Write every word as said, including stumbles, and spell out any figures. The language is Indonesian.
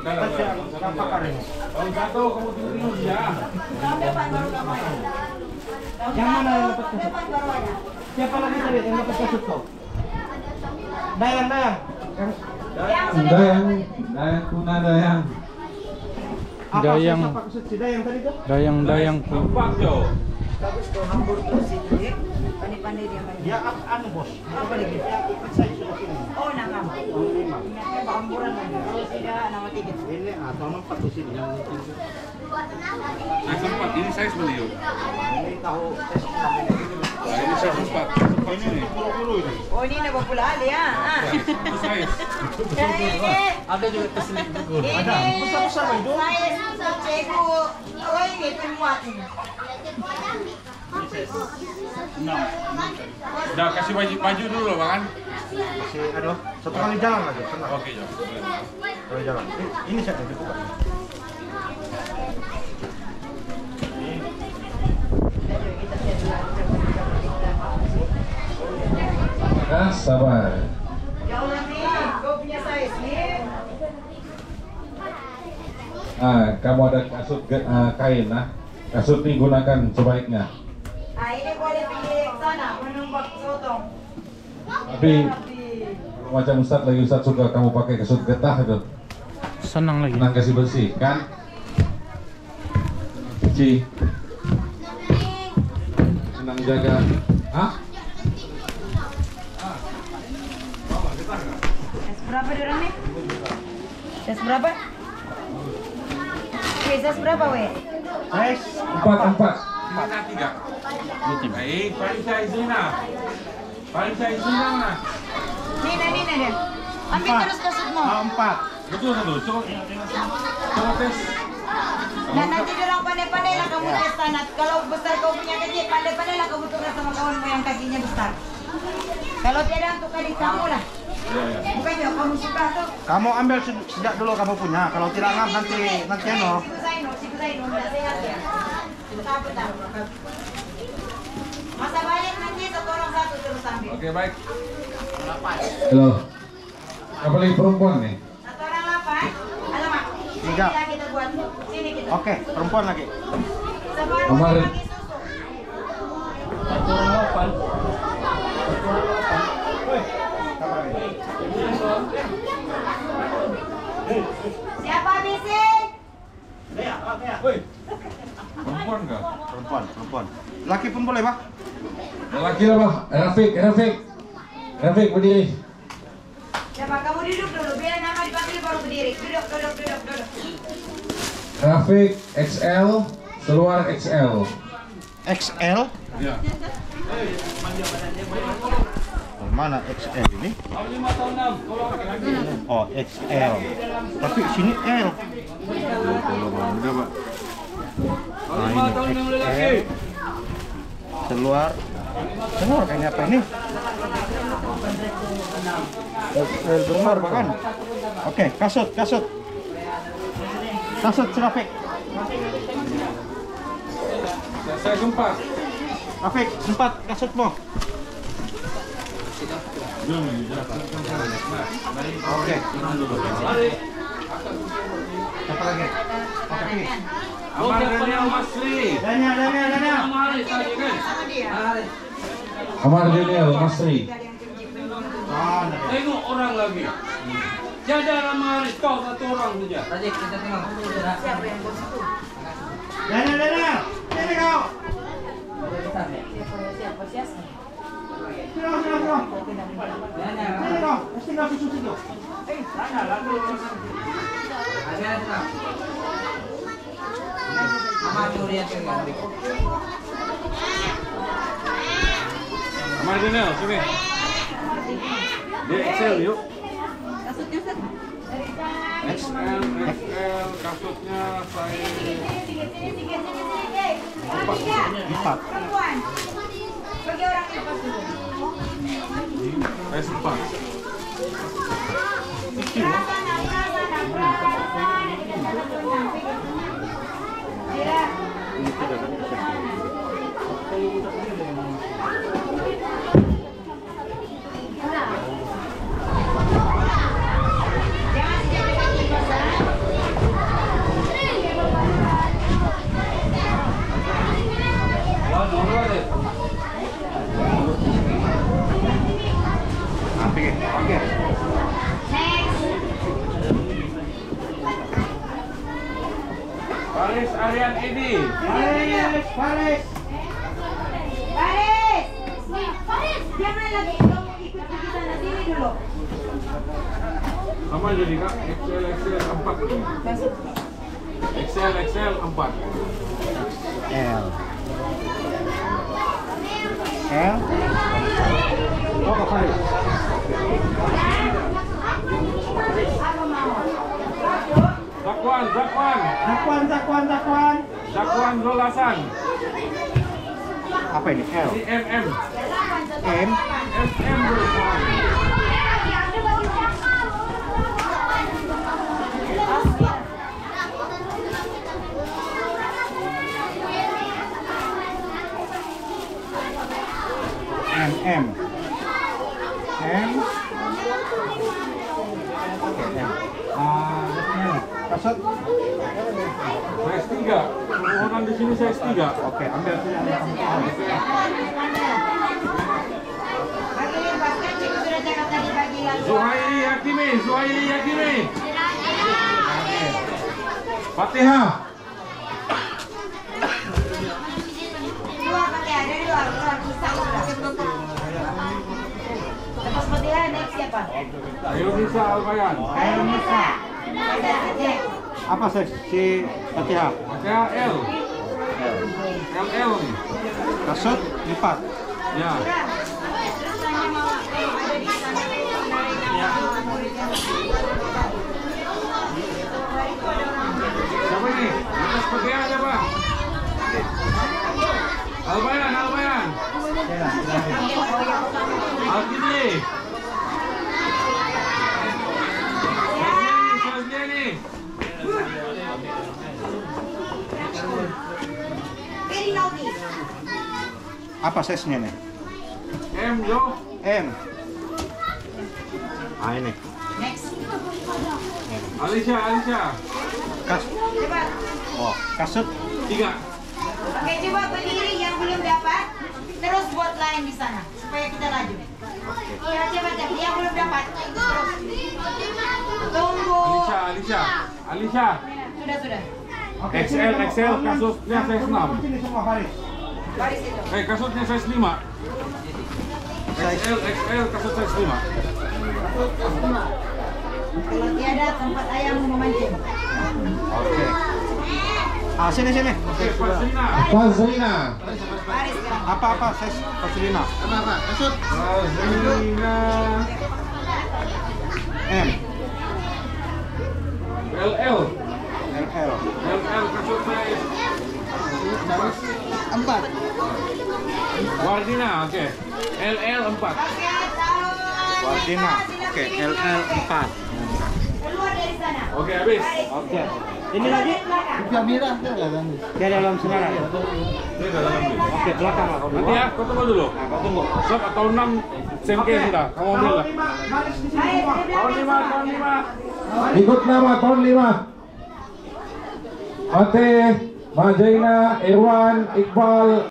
Tahun satu kamu tunggu ya. Yang mana yang dapat kasut? Siapa lagi tadi yang dapat kasut kau? Dayang, Dayang. Dayang, Dayang Tuna Dayang. Dayang. Apa kasut si Dayang tadi tuh? Dayang, Dayang. Empat jo. Bagus tuh, hambur terus itu ya. Pandai-pandai dia main. Ya, anu bos. Apa lagi? Ikut saya sudah sini. Oh, nangam. Ingatnya hamburan lagi. Kalau tidak, nama tiga. Ini atau empat di sini yang penting. Saya sempat ini saya beliau. Ini tahu saya Nah, ini saya sempat. Sempat ini. Oh, ini nama pula Ali ya. Ah. Itu saya. Ini. Ada juga keselit juga. Ini. Besar-besar itu. Saya cekku. Oh, ini pemuat ini. Udah kasih baju baju dulu loh, kan? Masih aduh, satu kali jalan lagi. Tenang. Oke, Jo. Kali jalan. Ini, ini saya dibuka. Nah, sabar. Jauh nanti. Kau punya size nih. Ah, kamu ada kasut uh, kain, nah. Kasut ini gunakan sebaiknya. Ah, ini boleh pergi ke sana menumbak sotong. Tapi macam Ustadz lagi Ustadz suka kamu pakai kasut getah itu. Senang lagi. Senang kasih bersih, kan? Ci. Senang jaga. Hah? Tes berapa diorang nih? Tes berapa? Weh, tes berapa weh? Guys, Empat, empat. Tiga tiga. Baik, paling saya izin lah. Paling saya izin lah. Nih, nih, nih, nih. Ambil Empat. terus kasutmu. ah, empat. Betul betul. Coba coba tes. Dan nanti diorang pandai-pandai lah kamu tes tanah. Kalau besar kau punya kecil, pandai-pandai lah kamu tukar sama kawanmu yang kakinya besar. Kalau tidak untuk adik kamu lah. Ya ya. Bukan juga kamu suka tuh. Kamu ambil sed- sejak dulu kamu punya. Kalau tidak ngam nanti nanti ano. Siku Zaino, Siku Zaino, tidak sehat ya. Betah-betah. Masa balik nanti satu orang satu terus ambil. Oke, baik. Halo. Apalagi perempuan nih? Satu orang lapan. Alamak. Tiga. Sini kita buat. Sini kita. Oke, perempuan lagi. Separuh Kemarin. lagi susu. Satu orang delapan. Siapa habisin? Perempuan enggak? Perempuan, perempuan. Laki pun boleh, Pak? Laki lah, Pak. Rafiq, Rafiq. Rafiq, berdiri. Siapa kamu duduk dulu, biar nama dipanggil baru berdiri. Duduk, duduk, duduk, duduk. Rafiq X L, keluar X L. X L? Iya. Mana X L ini? Oh, X L. Tapi sini L. Enggak, Pak. Nah, ini X L. Keluar. Keluar kayaknya apa ini? X L keluar, kan? Oke, kasut, kasut. Kasut Rafiq. Saya gempa. Rafiq, sempat kasutmu. Oke. Apa lagi? Apa lagi? Amar Daniel Masri. Daniel, Daniel, Daniel. Sama dia. Amar Daniel Masri. Oh, ada. Tengok orang lagi. Jajar sama Haris, kau satu orang saja. Siapa yang bos itu? Daniel, Daniel. Sini kau. Siapa, siapa, siapa? Sini, sini, sini. Sini kau. Mesti kau susu situ. Eh, sana lalu. Amar Daniel, sini. Dia X L yuk. Kasutnya set. X L, X L, kasutnya saya. Empat. Perempuan. Bagi orang yang pas dulu. Saya sempat. Prasana, prasana, prasana. Kira. Ini tidak ada bisa. Jangan sejak kaki basah. oke. Next. Faris Aryan Edi. Faris, Faris. Faris. Faris. Jangan lagi kamu ikut di sana sini dulu. Sama jadi kak, X L X L empat. X L X L empat. L. L. Oh, Kak Faris. Zakwan, Zakwan. Zakwan, Zakwan, Zakwan. Zakwan Rolasan. Apa ini? L. Si M M. M. M M Rolasan. M. M. M. Oke, M. Ah, kasut. Size tiga. Permohonan di sini size tiga. Oke, ambil. Bagi lepaskan cikgu sudah cakap tadi bagi lalu. Zuhairi Hakimi, Zuhairi Hakimi. Fatihah. Luar pakai ada di luar, luar bisa sudah. Lepas Fatihah next siapa? Ayunisa Albayan. Ayo Nisa. Next. Apa seksi Fatihah? Fatihah L. L L nih. Kasut empat. Ya. Terus tanya mama kalau ada di sana menarik murid yang Siapa ini? Atas Fatihah siapa? Albayan, Albayan. Alkidli. Sazliani, Very naughty. Apa size-nya nih? M Jo. M. Ah, ini. Next. Alisha, Alisha. Kas. Coba. Oh, kasut. Tiga. Oke, coba berdiri yang belum dapat. Terus buat lain di sana supaya kita laju. Iya, coba coba yang belum dapat. Terus. Tunggu. Alisha, Alisha. Alisha. Sudah sudah. X L, X L, kasusnya size enam. Ini semua Faris. Baris itu. Eh, kasutnya size lima. X L, X L, kasut size lima. Kalau tiada tempat ayam memancing. Oke. Ah, sini sini. Oke, Fazlina. Fazlina. Baris kan. Apa apa size Fasilina? Fazlina. M. L L. L L. L L, kasut size Empat. Wardina, oke. L L empat. Oke, tahun. Wardina. Oke, L L empat. Keluar dari sana. Oke, habis. Oke. Ini lagi Belakang. dia dalam senarai. Ini dalam ambil. Oke, belakang lah. Nanti ya, kau tunggu dulu. Nah, kau tunggu. Sok atau enam S M K sudah. Kamu ambil lah. Baris di sini Baik, semua. di Tahun belakang lima, semua. tahun lima. Ikut nama tahun lima. Fatih, Majaina, Irwan, Iqbal,